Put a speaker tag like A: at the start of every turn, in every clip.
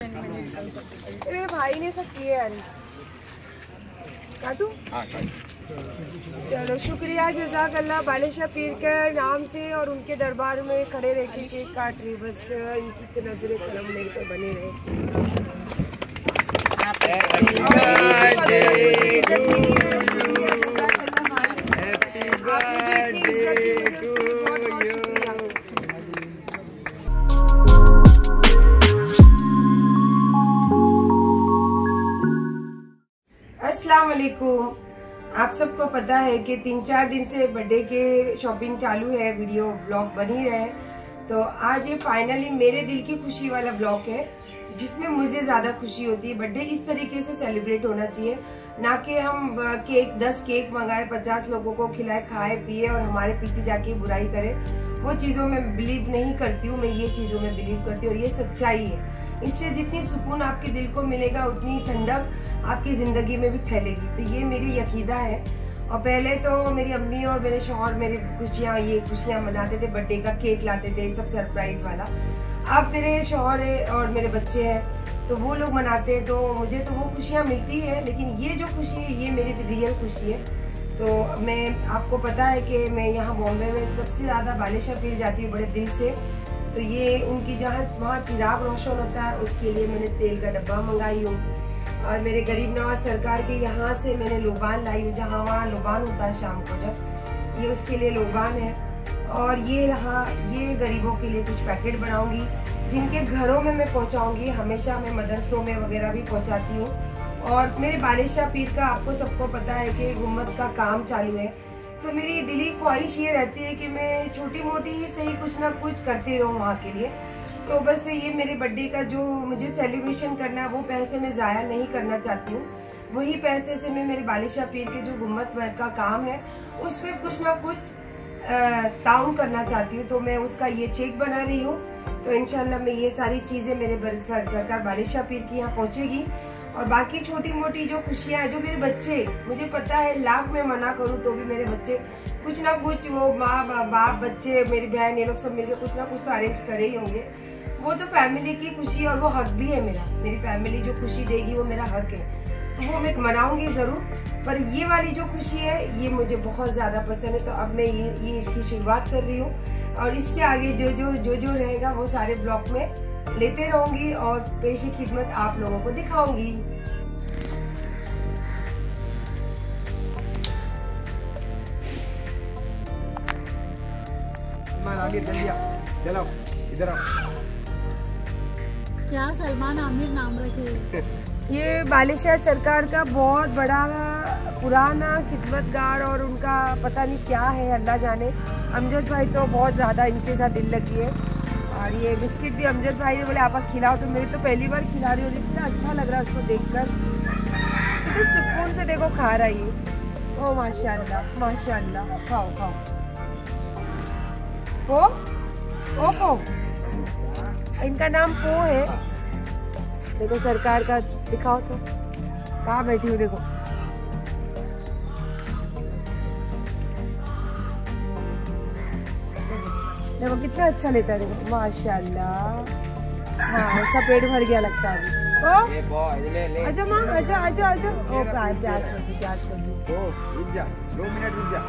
A: मेरे भाई ने सब किए यार। काटू? चलो शुक्रिया, जज़ाकल्लाह। बालिशा पीर के नाम से और उनके दरबार में खड़े रह के केक काट रही, बस इनकी नजरे करम मेरे पे बने रहे। अस्सलाम वालेकुम। आप सबको पता है कि 3-4 दिन से बर्थडे के शॉपिंग चालू है, वीडियो ब्लॉग बन ही रहे। तो आज ये फाइनली मेरे दिल की खुशी वाला ब्लॉग है, जिसमें मुझे ज्यादा खुशी होती है। बर्थडे इस तरीके से सेलिब्रेट होना चाहिए, ना कि हम 10 केक मंगाए, 50 लोगों को खिलाए, खाए पिए और हमारे पीछे जाके बुराई करे। वो चीजों में बिलीव नहीं करती हूँ मैं, ये चीजों में बिलीव करती हूँ और ये सच्चाई है। इससे जितनी सुकून आपके दिल को मिलेगा, उतनी ठंडक आपकी जिंदगी में भी फैलेगी। तो ये मेरी यकीदा है। और पहले तो मेरी अम्मी और मेरे शौहर मेरी खुशियाँ मनाते थे, बर्थडे का केक लाते थे, सब सरप्राइज वाला। अब मेरे शौहर है और मेरे बच्चे हैं, तो वो लोग मनाते हैं, तो मुझे तो वो खुशियाँ मिलती है। लेकिन ये जो खुशी है, ये मेरी रियल खुशी है। तो मैं, आपको पता है कि मैं यहाँ बॉम्बे में सबसे ज्यादा बालिशा पीर जाती हूँ बड़े दिल से। तो ये उनकी वहाँ चिराग रोशन होता है, उसके लिए मैंने तेल का डब्बा मंगाई हूँ। और मेरे गरीब नवाज सरकार के यहाँ से मैंने लोबान लाई हूँ, जहाँ वहाँ लोबान होता है शाम को जब, ये उसके लिए लोबान है। और ये रहा, ये गरीबों के लिए कुछ पैकेट बनाऊंगी, जिनके घरों में मैं पहुँचाऊंगी। हमेशा मैं मदरसों में वगैरह भी पहुँचाती हूँ। और मेरे बालिशा पीर का आपको सबको पता है कि गुम्मत का काम चालू है। तो मेरी दिली ख्वाहिश ये रहती है कि मैं छोटी मोटी ही सही कुछ ना कुछ करती रहूँ वहाँ के लिए। तो बस ये मेरे बर्थडे का जो मुझे सेलिब्रेशन करना है, वो पैसे मैं ज़ाया नहीं करना चाहती हूँ। वही पैसे से मैं मेरे बालिशा पीर के जो गुम्मत का काम है, उसमें कुछ ना कुछ ताउन करना चाहती हूँ। तो मैं उसका ये चेक बना रही हूँ। तो इंशाल्लाह मैं ये सारी चीज़ें मेरे सरकार बालिशा पीर की यहाँ पहुँचेगी। और बाकी छोटी मोटी जो खुशियाँ हैं, जो मेरे बच्चे, मुझे पता है लाख में मना करूँ तो भी मेरे बच्चे कुछ ना कुछ, वो माँ बाप बच्चे मेरी बहन ये लोग सब मिलकर कुछ ना कुछ तो अरेंज करे ही होंगे। वो तो फैमिली की खुशी और वो हक भी है मेरा। मेरी फैमिली जो खुशी देगी वो मेरा हक है, तो वो मैं मनाऊंगी जरूर। पर ये वाली जो खुशी है, ये मुझे बहुत ज्यादा पसंद है। तो अब मैं ये इसकी शुरुआत कर रही हूँ और इसके आगे जो रहेगा वो सारे ब्लॉग में लेते रहूंगी और पेशे खिदमत आप लोगों को दिखाऊंगी।
B: चलो इधर आओ।
C: क्या सलमान आमिर नाम रखे?
A: ये बालिशा सरकार का बहुत बड़ा पुराना खिदमतगार, और उनका पता नहीं क्या है, अल्लाह जाने। अमजद भाई तो बहुत ज़्यादा इनके साथ दिल लगी है। और ये बिस्किट भी अमजद भाई ने बोले आप खिलाओ, तो मेरी तो पहली बार खिला रही हूँ। इतना अच्छा लग रहा है उसको देखकर, कितने सुकून से देखो खा रहा है ये। ओ माशाल्लाह माशाल्लाह। खाओ खाओ पो। इनका नाम पो है। देखो सरकार का, दिखाओ तो कहाँ बैठी हूँ, देखो। देखो कितना अच्छा लेता है, देखो माशाल्लाह। हाँ, उसका पेट भर गया लगता है अभी। आजा माँ, आजा। ओ प्यास लगी।
B: ओ रुक जा, 2 मिनट रुक जा।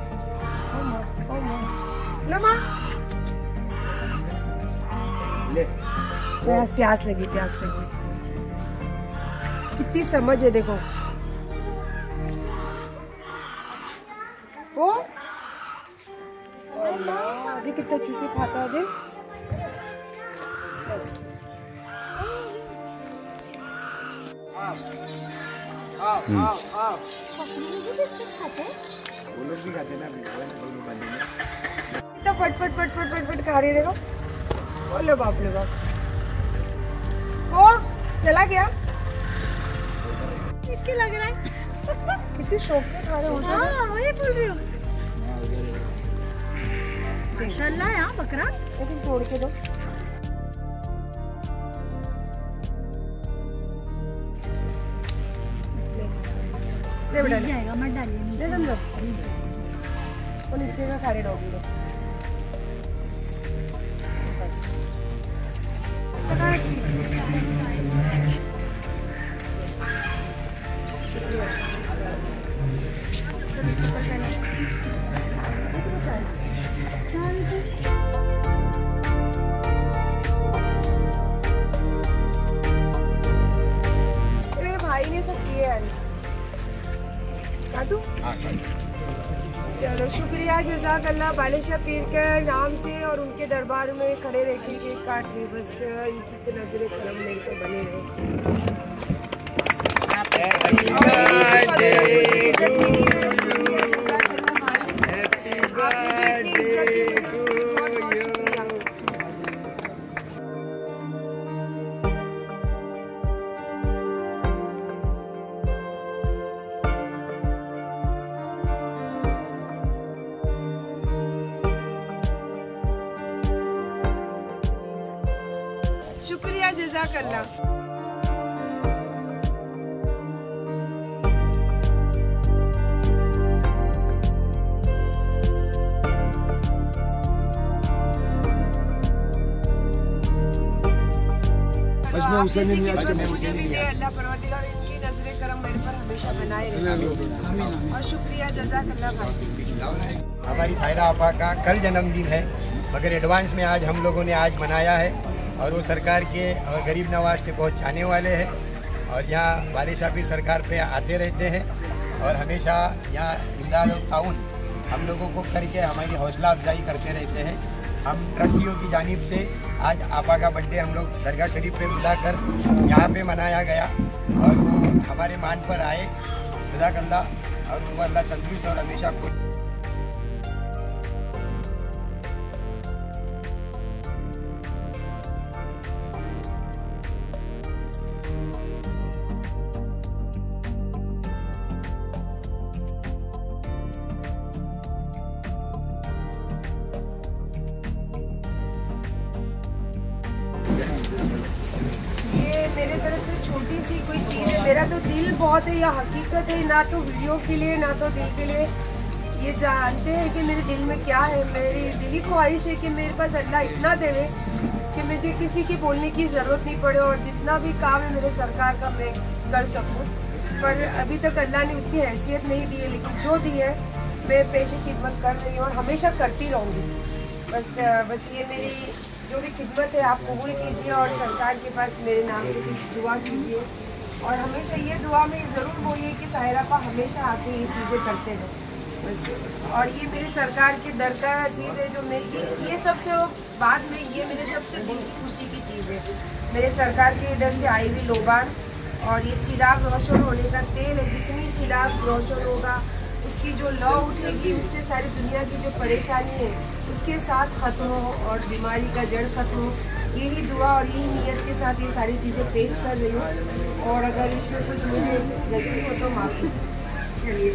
A: ओ माँ, लो माँ,
B: ले।
A: प्यास लगी। कितनी समझ है देखो। ओ अल्लाह, देख कितना अच्छे से खाता है।
B: आओ। वो लोग भी खाते ना,
A: कितना फट खा रही है देखो। बोलो बाप रे बाप। ओ चला गया।
C: कितनी लग रहा है?
A: कितनी शौक से खा रहे हो।
C: हाँ, वही बोल रही हूँ। माशाल्लाह यार, बकरा
A: ऐसे तोड़ के दो।
C: जाएगा, मत डालिए।
A: वो नीचे का खा रहे डॉगी लोग। बस काटूं?
B: हाँ
A: चलो शुक्रिया जज़ाकल्लाह बालिशा पीर के नाम से और उनके दरबार में खड़े रह के केक काट रही, बस इनकी तो नजर करम मेरे को बने रहे। शुक्रिया जज़ाकल्लाह। मुझे भी दे अल्लाह परवरदिगार, इनकी नजरे करम मेरे पर हमेशा बनाए रहे और शुक्रिया जज़ाकल्लाह भाई।
B: हमारी सायरा आपा का कल जन्मदिन है, मगर एडवांस में आज हम लोगों ने आज मनाया है और वो सरकार के और गरीब नवाज के बहुत चाहने वाले हैं और यहाँ बालिशा पीर सरकार पे आते रहते हैं और हमेशा यहाँ इमदाद और ताउन हम लोगों को करके हमारी हौसला अफजाई करते रहते हैं। हम ट्रस्टियों की जानिब से आज आपा का बर्थडे हम लोग दरगाह शरीफ पे बुलाकर यहाँ पे मनाया गया और वो हमारे मान पर आए। जज़ाकल्लाह और वो अल्लाह तंदुरुस्त और हमेशा खुश।
A: मेरे तरफ से छोटी सी कोई चीज़ है, मेरा तो दिल बहुत है, यह हकीकत है, ना तो वीडियो के लिए ना तो दिल के लिए। ये जानते हैं कि मेरे दिल में क्या है, मेरी दिली ख्वाहिश है कि मेरे पास अल्लाह इतना देवे कि मुझे किसी की बोलने की ज़रूरत नहीं पड़े और जितना भी काम है मेरे सरकार का मैं कर सकूँ। पर अभी तक अल्लाह ने उतनी हैसियत नहीं दी है, लेकिन जो दी है मैं पेशे खिदमत कर रही हूँ और हमेशा करती रहूँगी। बस ये मेरी जो भी खिदमत है आप कबूल कीजिए और सरकार के पास मेरे नाम से कुछ दुआ कीजिए और हमेशा ये दुआ में ज़रूर बोलिए कि सायरा पा हमेशा आके ये चीज़ें करते हैं बस। और ये मेरी सरकार के दर का चीज़ है जो मेरी ये सबसे बाद में ये मेरे सबसे दिल की खुशी की चीज़ है। मेरे सरकार के इधर से आई हुई लोबान और ये चिराग रोशन होने का तेल है, जितनी चिराग रोशन होगा उसकी जो लौ उठेगी उससे सारी दुनिया की जो परेशानी है उसके साथ ख़त्म हो और बीमारी का जड़ ख़त्म हो। यही दुआ और यही नीयत के साथ ये सारी चीज़ें पेश कर रही हूँ और अगर इसमें कुछ मुझे गलती हो तो माफ़ी। चलिए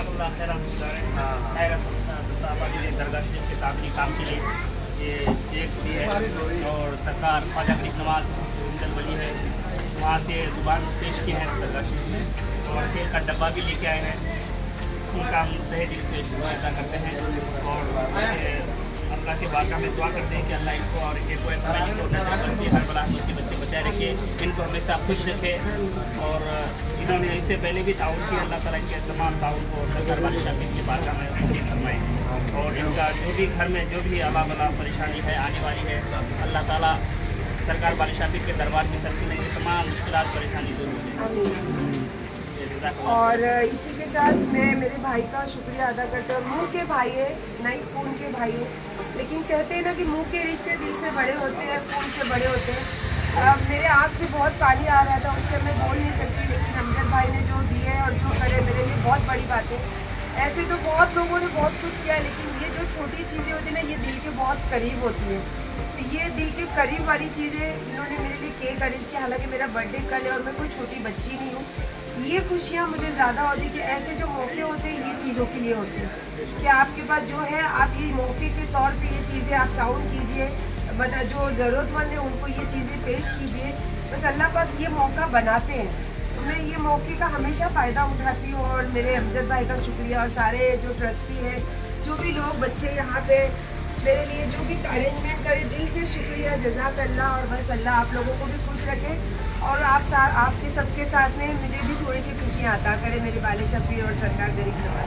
D: काम के लिए ये चेक भी है और सरकार ख्वाजा गरीब नवाज बनी है वहाँ से दुकान पेश किया है दरगाह शरीफ में और तेल का डब्बा भी लेके आए हैं। उनका हम तहे दिल से शुक्रिया अदा करते हैं और अल्लाह के बारगाह में दुआ करते हैं कि अल्लाह इनको और एक ऐसा इनको से हर बला मुसीबत से बचाए रखे, इनको हमेशा खुश रखे। और इन्होंने इससे पहले भी ताउन किया, अल्लाह ताला के तमाम ताउन को सरकार बालिशा पीर की बारगाह में फरमाए और इनका जो भी घर में जो भी अला बला परेशानी है आने वाली है अल्लाह ताला सरकार बालिशा पीर के दरबार की सरकी में तमाम मुश्किलात परेशानी दूर हो।
A: और इसी के साथ मैं मेरे भाई का शुक्रिया अदा करती हूँ। मुँह के भाई है नहीं खून के भाई है, लेकिन कहते हैं ना कि मुँह के रिश्ते दिल से बड़े होते हैं, खून से बड़े होते हैं। मेरे आँख से बहुत पानी आ रहा था, उससे मैं बोल नहीं सकती, लेकिन अमजद भाई ने जो दिए और जो करे मेरे लिए बहुत बड़ी बात है। ऐसे तो बहुत लोगों ने बहुत कुछ किया, लेकिन ये जो छोटी चीज़ें होती हैं ना ये दिल के बहुत करीब होती है। तो ये दिल के करीब वाली चीज़ें इन्होंने मेरे लिए केक अरेंज किया, हालांकि मेरा बर्थडे कल है और मैं कोई छोटी बच्ची नहीं हूँ। ये खुशियाँ मुझे ज़्यादा होती कि ऐसे जो मौके होते हैं ये चीज़ों के लिए होते हैं कि आपके पास जो है आप ये मौके के तौर पे ये चीज़ें आप काउंट कीजिए, मतलब जो ज़रूरतमंद है उनको ये चीज़ें पेश कीजिए। बस अल्लाह पाक ये मौका बनाते हैं, तो मैं ये मौके का हमेशा फ़ायदा उठाती हूँ। और मेरे अमजद भाई का शुक्रिया और सारे जो ट्रस्टी हैं, जो भी लोग बच्चे यहाँ पे मेरे लिए जो भी अरेंजमेंट करे, दिल से शुक्रिया जज़ाकल्लाह। और बस अल्लाह आप लोगों को भी खुश रखे और आपके सबके साथ में मुझे भी थोड़ी सी खुशियाँ अता करे, मेरी बालिशा पीर और सरकार गरीब नवाज।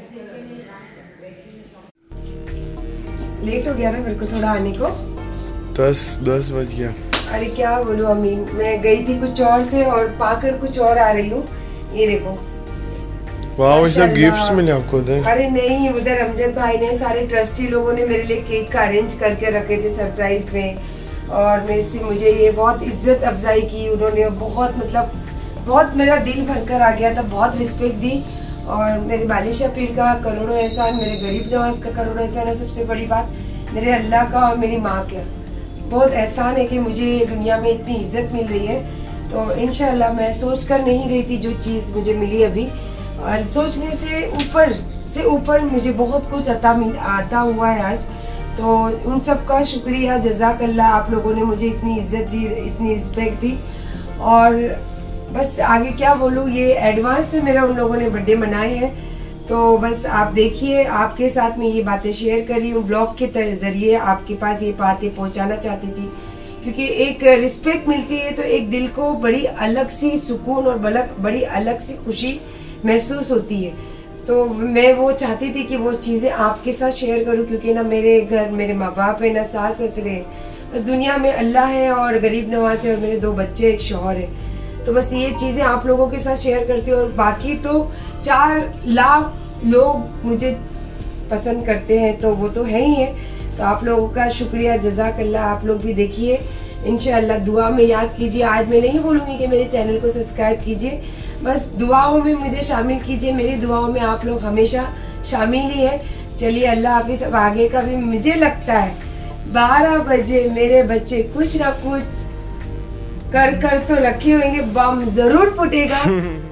A: लेट हो गया ना मेरे को थोड़ा आने को,
E: 10 बज गया।
A: अरे क्या बोलूं अम्मी, मैं गई थी कुछ और से और पाकर कुछ और आ रही हूँ। ये देखो,
E: वाह, ये सब गिफ्ट्स मिले आपको उधर?
A: अरे नहीं, उधर अमजद भाई ने, सारे ट्रस्टी लोगों ने मेरे लिए केक का अरेंज करके रखे थे सरप्राइज में, और मेरे से मुझे ये बहुत इज्जत अफजाई की उन्होंने, बहुत मतलब बहुत मेरा दिल भरकर आ गया था, बहुत रिस्पेक्ट दी। और मेरे बालिशा पीर का करोड़ों एहसान, मेरे गरीब नवाज का करोड़ों एहसान, और सबसे बड़ी बात मेरे अल्लाह का और मेरी माँ का बहुत एहसान है कि मुझे दुनिया में इतनी इज्जत मिल रही है। तो इंशाल्लाह मैं सोच कर नहीं गई थी जो चीज़ मुझे मिली अभी, और सोचने से ऊपर मुझे बहुत कुछ आता हुआ है आज। तो उन सब का शुक्रिया, जज़ाकल्लाह, आप लोगों ने मुझे इतनी इज्जत दी, इतनी रिस्पेक्ट दी। और बस आगे क्या बोलूँ, ये एडवांस में मेरा उन लोगों ने बर्थडे मनाए हैं। तो बस आप देखिए, आपके साथ में ये बातें शेयर कर रही हूँ ब्लॉग के ज़रिए, आपके पास ये बातें पहुँचाना चाहती थी, क्योंकि एक रिस्पेक्ट मिलती है तो एक दिल को बड़ी अलग सी सुकून और बड़ी अलग सी खुशी महसूस होती है। तो मैं वो चाहती थी कि वो चीज़ें आपके साथ शेयर करूं, क्योंकि ना मेरे घर मेरे माँ बाप है, ना सास ससुरे, बस दुनिया में अल्लाह है और गरीब नवाज है और मेरे 2 बच्चे, एक शौहर है। तो बस ये चीज़ें आप लोगों के साथ शेयर करती हूँ। और बाकी तो 4 लाख लोग मुझे पसंद करते हैं, तो वो तो है ही है। तो आप लोगों का शुक्रिया, जज़ाकल्लाह। आप लोग भी देखिए, इंशाअल्लाह दुआ में याद कीजिए। आज मैं नहीं बोलूँगी कि मेरे चैनल को सब्सक्राइब कीजिए, बस दुआओं में मुझे शामिल कीजिए। मेरी दुआओं में आप लोग हमेशा शामिल ही है। चलिए, अल्लाह हाफिज़। अब आगे का भी मुझे लगता है 12 बजे मेरे बच्चे कुछ ना कुछ कर तो रखे होंगे, बम जरूर फूटेगा।